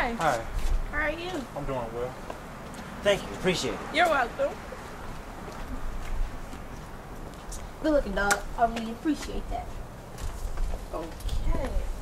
Hi. Hi. How are you? I'm doing well. Thank you. Appreciate it. You're welcome. Good looking, dog. I really appreciate that. Okay.